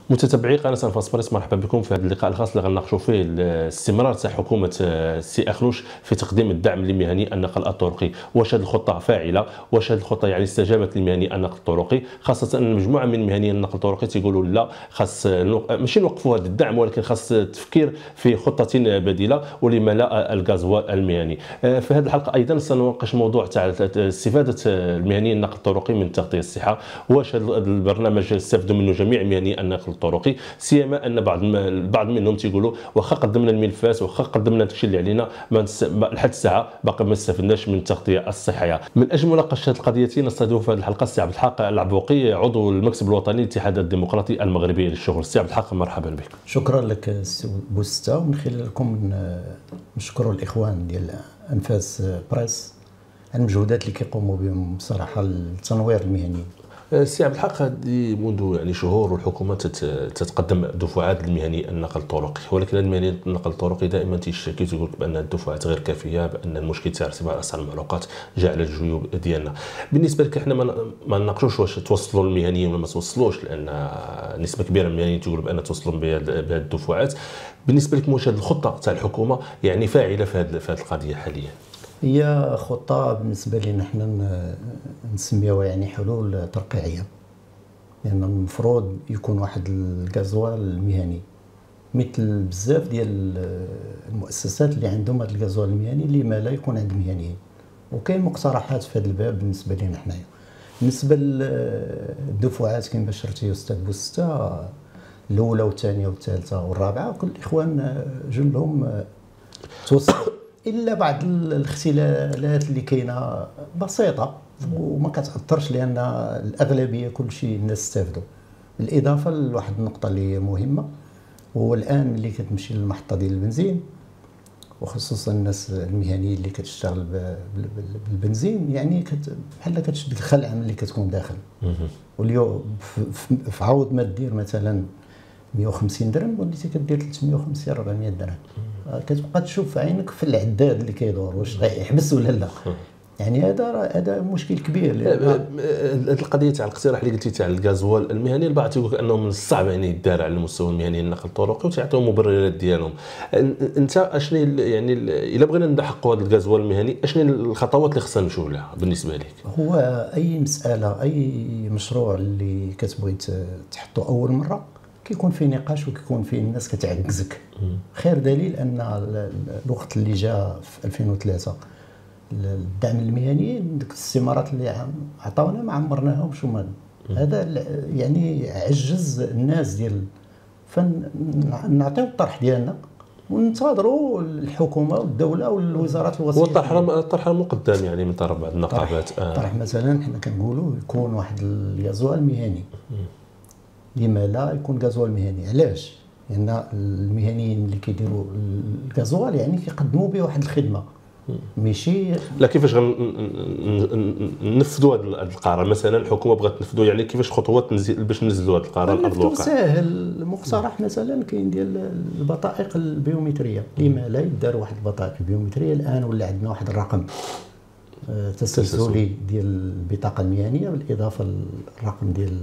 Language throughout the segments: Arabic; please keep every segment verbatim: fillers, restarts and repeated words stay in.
متتبعي قناه انفاس بريس، مرحبا بكم في هذا اللقاء الخاص اللي غنناقشوا فيه الاستمرار تاع حكومه السي اخلوش في تقديم الدعم لمهني النقل الطرقي. واش هذه الخطه فاعله؟ واش هذه الخطه يعني استجابت لمهني النقل الطرقي؟ خاصه ان مجموعه من مهنيين النقل الطرقي تيقولوا لا، خاص ماشي نوقفوا هذا الدعم، ولكن خاص تفكير في خطه بديله، ولما لا الغازوال المهني. في هذه الحلقه ايضا سنناقش موضوع تاع استفاده المهنيين النقل الطرقي من التغطيه الصحه. واش هذا البرنامج استفدوا منه جميع مهني النقل الطرقي؟ سيما ان بعض البعض منهم تيقولوا واخا قدمنا الملفات واخا قدمنا داكشي اللي علينا لحد الساعه باقي ما استفدناش من التغطيه الصحيه. من اجل مناقشه هذه القضيه نستضيف في هذه الحلقه السي عبد الحق العبوقي، عضو المكتب الوطني للاتحاد الديمقراطي المغربي للشغل. السي عبد الحق مرحبا بك. شكرا لك سي بوستا، ومن خلالكم نشكروا الاخوان ديال انفاس بريس على المجهودات اللي كيقوموا بهم بصراحه لتنوير المهنيين. السي عبد الحق، هذه منذ يعني شهور والحكومه تتقدم دفعات لمهني النقل الطرقي، ولكن المهني النقل الطرقي دائما تيشتكي تقول بان الدفعات غير كافيه، بان المشكل تاع ارتفاع اسعار المعلوقات جاء على الجيوب ديالنا. بالنسبه لك احنا ما نناقشوش واش توصلوا المهنيين ولا ما توصلوش، لان نسبه كبيره من المهنيين تقول بان توصلوا بهذه الدفعات. بالنسبه لك واش هذه الخطه تاع الحكومه يعني فاعله في هذه القضيه حاليا؟ هي خطة بالنسبة لنا حنا نسميوها يعني حلول ترقيعية، لأن يعني المفروض يكون واحد الغازوال المهني مثل بزاف ديال المؤسسات اللي عندهم هذا الغازوال المهني اللي ما لا يكون عند مهنيين. وكاين مقترحات في هذا الباب بالنسبة لنا حنايا. بالنسبة للدفعات كما بشرتي أستاذ بوستا، الأولى والثانية والثالثة والرابعة كل الإخوان جلهم توصل، الا بعض الاختلالات اللي كاينه بسيطه وما كتاثرش، لان الاغلبيه كل شيء الناس استافدوا. بالاضافه لواحد النقطه اللي هي مهمه، هو الان ملي كتمشي للمحطه ديال البنزين، وخصوصا الناس المهنيين اللي كتشتغل بالبنزين، يعني بحال كتشد الخلعه ملي كتكون داخل. واليوم في عوض ما دير مثلا مئة وخمسين درهم وليتي كدير ثلاثمئة وخمسين أربعمئة درهم، كتبقى تشوف عينك في العداد اللي كيدور واش غيحبس ولا لا. يعني هذا هذا مشكل كبير. هذه القضيه تاع الاقتراح اللي قلتي تاع الغازوال المهني، البعض تيقول لك انه من الصعب يعني يدار على المستوى المهني النقل الطرقي وتعطيهم مبررات ديالهم. انت اشني يعني الا بغينا نحققوا هذا الغازوال المهني، اشني الخطوات اللي خصنا نمشيو لها بالنسبه لك؟ هو اي مساله اي مشروع اللي كتبغي تحطو اول مره كيكون فيه نقاش وكيكون فيه الناس كتعكزك. خير دليل ان الوقت اللي جاء في ألفين وثلاثة الدعم المهني، ديك الاستمارات اللي عطاونا ما عمرناهمش، وما هذا يعني عجز الناس ديال. فنعطيو الطرح ديالنا وننتظروا الحكومه والدوله والوزارات الوصيه. والطرح الطرح مقدم يعني من طرف بعض النقابات. الطرح آه. مثلا حنا كنقولوا يكون واحد الغازوال مهني. لما لا يكون غازوال مهني؟ علاش؟ لان يعني المهنيين اللي كيديروا الغازوال يعني كيقدموا به واحد الخدمه، ماشي. لا كيفاش غننفذوا هذا القرار؟ مثلا الحكومه بغات تنفذوا، يعني كيفاش خطوات باش ننزلوا هذا القرار على ارض الواقع؟ ساهل. المقترح مثلا كاين ديال البطائق البيومتريه، لما لا يدار واحد البطائق البيومتريه. الان ولا عندنا واحد الرقم تسلسلي ديال البطاقه المهنيه، بالاضافه للرقم ديال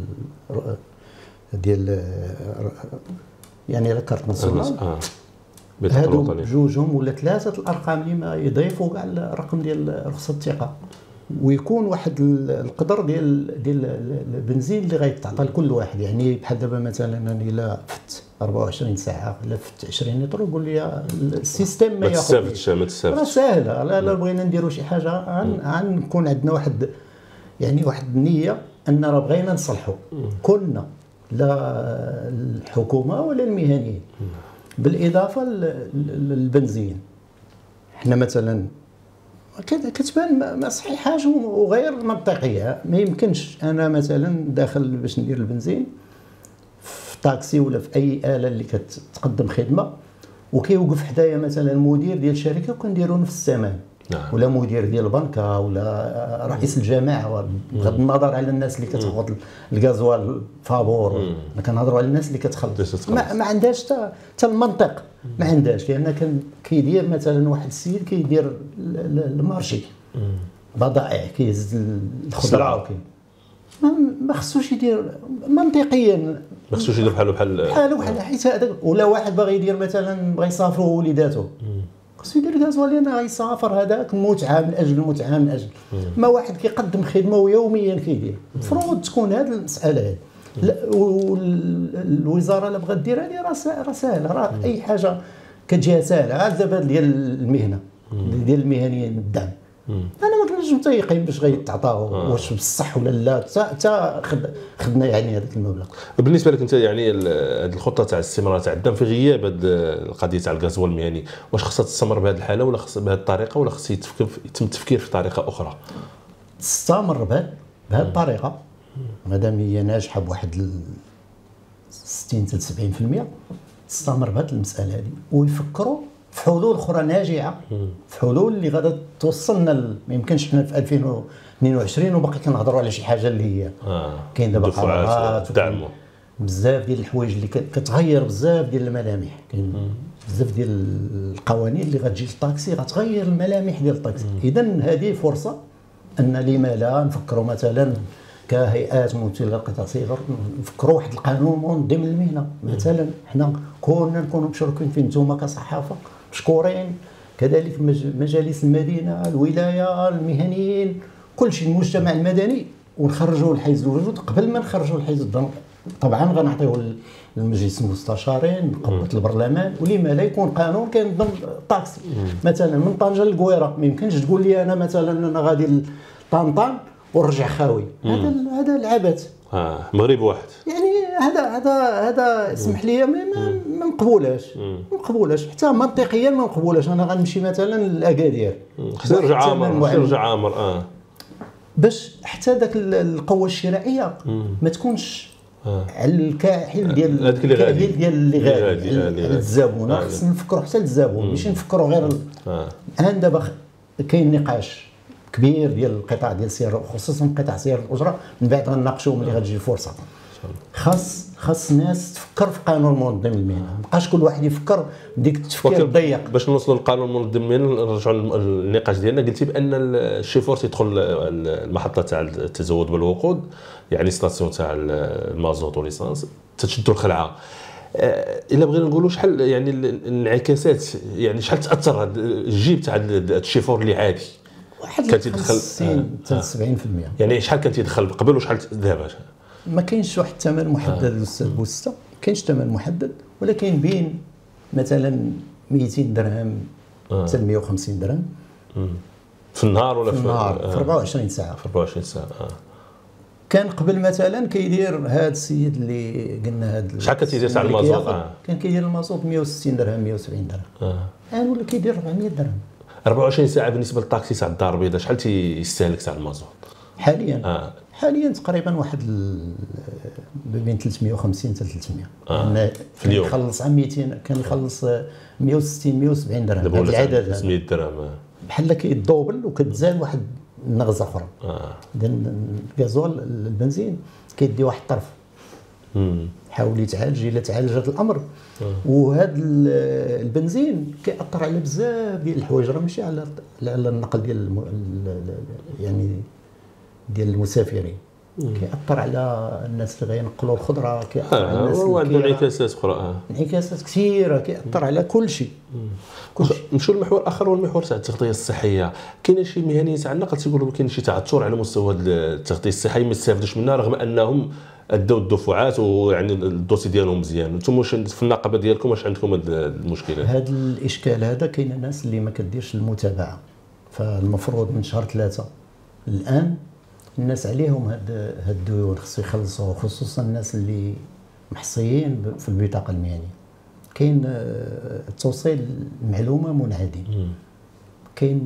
ديال يعني الكارت ناسيونال. اه هادو بجوجهم ولا ثلاثه الارقام اللي ما يضيفوا كاع الرقم ديال رخصه الثقه، ويكون واحد القدر ديال ديال البنزين اللي غيتعطى لكل واحد. يعني بحال دابا مثلا انا الا فت أربعة وعشرين ساعه ولا فت عشرين لتر وقول لي السيستم ما ياخذش ما تستافدش. راه ساهله. لا بغينا نديروا شي حاجه غنكون عندنا واحد يعني واحد النيه ان راه بغينا نصلحوا كلنا، لا الحكومه ولا المهنيين. بالاضافه للبنزين، حنا مثلا كتبان ما صحيحاش وغير منطقيه. ما يمكنش انا مثلا داخل باش ندير البنزين في طاكسي ولا في اي اله اللي كتقدم خدمه، وكيوقف حدايا مثلا مدير ديال الشركه وكنديروا نفس الثمن. نعم. ولا مدير ديال البنكه ولا رئيس الجماعه، بغض النظر على الناس اللي كتاخذ الغازوال فابور. كنهضروا على الناس اللي كتخلص. ما, ما عندهاش حتى المنطق، ما عندهاش. لان كان كيدير مثلا واحد السيد كيدير المارشي بضائع، كيهز الخضره وكي ما ما خصوش يدير منطقيا، ما خصوش يدير بحالو بحال بحالو بحال حيت هذاك. ولا واحد باغي يدير مثلا بغى يسافر هو وليداتو، خصو يدير غازوال لان غيسافر، هذاك متعه من اجل المتعه من اجل. ما واحد كيقدم خدمه ويوميا كيدير، المفروض تكون هذه المساله هذه. والوزاره اللي بغات دير هذه راه راه ساهله، راه اي حاجه كتجيها ساهله. عاد دابا ديال المهنه ديال المهنيين الدعم، انا ما كنتش متيقن باش غيتعطاو واش بصح ولا لا، حتى خدنا يعني هذاك المبلغ. بالنسبه لك انت يعني هذه الخطه تاع الاستمرار تاع الدعم في غياب هذه القضيه تاع الغازوال المهني، واش خصها تستمر بهذه الحاله ولا خص بهذه الطريقه، ولا خص يتم التفكير في طريقه اخرى؟ تستمر بهذه الطريقه مادام هي ناجحه بواحد ستين حتى سبعين بالمئة، تستمر بهذه المساله هذه ويفكروا في حلول اخرى ناجعه، في حلول اللي غادا توصلنا. ما يمكنش حنا في ألفين واثنين وعشرين وباقي كنهضروا على شي حاجه اللي هي آه. كاين دابا قرارات الدعم، بزاف ديال الحوايج اللي كتغير بزاف ديال الملامح، كاين بزاف ديال القوانين اللي غتجي للطاكسي غتغير الملامح ديال الطاكسي. اذا هذه فرصه ان لما لا نفكروا مثلا كهيئات ممثله للقطاع الصغير، نفكروا واحد القانون منظم للمهنه. مثلا حنا كنا نكونوا مشاركين فيه، نتوما كصحافه مشكورين، كذلك مجالس المدينه، الولايه، المهنيين، كل شيء، المجتمع المدني، ونخرجوا الحيز الوجود. قبل ما نخرجوا الحيز الضم طبعا غنعطيوه للمجلس المستشارين، نقبة البرلمان، ولما لا يكون قانون كينظم الطاكسي. مثلا من طنجه للقويره ما يمكنش تقول لي انا مثلا انا غادي لطنطان ونرجع خاوي، هذا هذا العبث. اه مغرب واحد يعني هذا هذا هذا اسمح لي ما ما نقبولهاش، ما نقبولهاش حتى منطقيا، ما نقبولهاش. انا غنمشي مثلا لاكادير، خصو يرجع عامر، خصو يرجع عامر اه باش حتى ذاك القوه الشرائيه ما تكونش آه. على الكاحل ديال هذاك اللي غادي ديال اللي غادي على الزبون. خصنا نفكروا حتى للزبون، ماشي نفكروا غير اه. الان دابا كاين نقاش كبير ديال القطاع ديال السير، خصوصا قطاع سير الاجره، من بعد غنناقشوا ملي غتجي الفرصه. خاص خاص الناس تفكر في قانون منظم المهنه، ما بقاش كل واحد يفكر بديك التفكير الضيق. باش نوصلوا للقانون منظم المهنه نرجعوا للنقاش ديالنا. قلتي بان الشيفور تيدخل المحطه تاع التزود بالوقود، يعني ستاسيون تاع المازوت وليسانس، تتشدوا الخلعه. الا بغينا نقولوا شحال يعني الانعكاسات، يعني شحال تاثر هذا الجيب تاع الشيفور اللي عادي؟ واحد كان تيدخل ستين حتى سبعين بالمئة. يعني شحال كان تيدخل قبل وشحال دابا؟ ما كاينش واحد الثمن محدد الاستاذ آه. بوسته، ما كاينش ثمن محدد، ولكن بين مثلا مئتين درهم حتى آه. مئة وخمسين درهم مم. في النهار ولا في النهار في, آه. في أربعة وعشرين ساعه. في أربعة وعشرين ساعه اه. كان قبل مثلا كيدير هذا السيد اللي قلنا هذا شحال كتيدير تاع المازوت؟ آه. كان كيدير المازوت مئة وستين درهم مئة وسبعين درهم اه، الان ولا كيدير أربعمئة درهم. أربعة وعشرين ساعه بالنسبه للطاكسي تاع الدار البيضاء شحال تيستهلك تاع المازوت حاليا؟ آه. حاليا تقريبا واحد بين ثلاثمئة وخمسين حتى ثلاثمئة آه. في اليوم يخلص على مئتين، كان يخلص مئة وستين مئة وسبعين درهم. هذا العدد خمسمئة درهم بحال كيدوبل وكتزاد واحد النغزه اخرى. اه لان الغازول البنزين كيدي واحد الطرف. امم حاول يتعالج الا تعالج هذا الامر. آه. وهذا البنزين كيأثر على بزاف ديال الحوايج، راه ماشي على على النقل ديال الم... يعني ديال المسافرين، كيأثر على الناس اللي غينقلوا الخضره، كيأثر آه. على الناس اللي وعنده انعكاسات اخرى اه انعكاسات كثيره، كيأثر على كل شيء. نمشيو للمحور اخر، هو المحور تاع التغطيه الصحيه. كاين شي مهنيين تاع النقل تيقولوا كاين شي تعثر على مستوى التغطيه الصحيه، ما يستافدوش منها رغم انهم ادوا الدفعات ويعني الدوسي ديالهم مزيان. انتم واش في النقابه ديالكم واش عندكم هذه المشكله؟ هذا الاشكال هذا كاين الناس اللي ما كديرش المتابعه، فالمفروض من شهر ثلاثة الان الناس عليهم هاد هاد الديون خصو يخلصوا، خصوصا الناس اللي محصيين في البطاقه المهنيه. كاين التوصيل المعلومه منعدم، كاين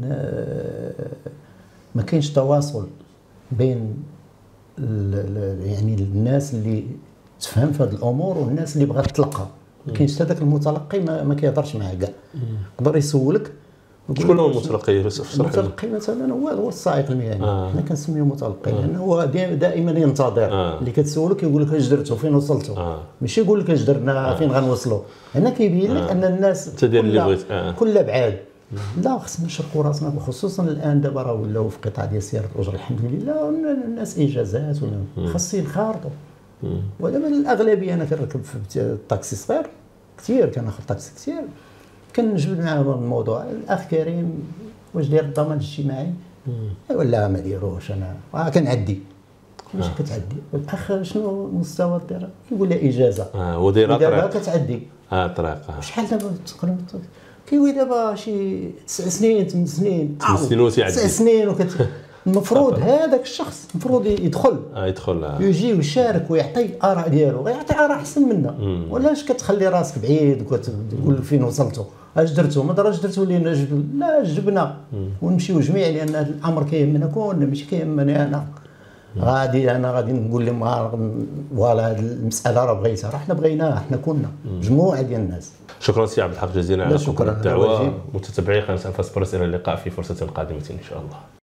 ما كاينش تواصل بين يعني الناس اللي تفهم في هذه الامور والناس اللي بغات تلقى. ما كاينش هذاك المتلقي ما, ما كيهضرش معاه كاع، يقدر يسولك. شكون هو المتلقي؟ بس اشرح لي. المتلقي مثلا هو هو السائق المهني، آه. حنا كنسميوه متلقي آه. لانه هو دائما ينتظر. آه. اللي كتسولك يقول لك اش درتوا فين وصلتوا، آه. ماشي يقول لك اش درنا آه. فين غنوصلوا. هنا كيبين لك آه. ان الناس كلها آه. كلها بعاد. لا خصنا نشركوا راسنا، خصوصا الان دابا راه ولاو في قطاع ديال سياره الاجره الحمد لله، الناس اجازات ولا خاصين ينخرطوا. ودابا الاغلبيه انا كنركب في الطاكسي صغير كثير، كناخذ طاكسي كثير، كنجبد معاهم الموضوع. الاخ كريم واش داير الضمان الاجتماعي؟ ولا ما ديروش، انا راه كنعدي. واش كتعدي؟ الاخ شنو المستوى ديالها؟ كيقول لها اجازه. اه هو داير دابا كتعدي اه طريقه. شحال دابا تقريبا كيوي دابا شي تسع سنين ثمان سنين ثمان سنين وتيعدي تسع سنين وكت المفروض هذاك الشخص المفروض يدخل اه يدخل آه. يجي ويشارك ويعطي اراء ديالو، غيعطي اراء احسن منا. ولاش كتخلي راسك بعيد وكتقول فين وصلتوا اش درتوا ما دراش درتوا لينا جبنا، لا جبنا ونمشيو جميع، لان هذا الامر كيهمنا كلنا ماشي كيهمني انا. غادي انا غادي نقول لهم فوالا هذه المساله راه بغيتها، راه حنا بغيناها، حنا كنا مجموعه ديال الناس. شكرا سي عبد الحق جزيلا على شكرا الدعوه. متتبعي قناه الفاس بريس، الى اللقاء في فرصه قادمه ان شاء الله.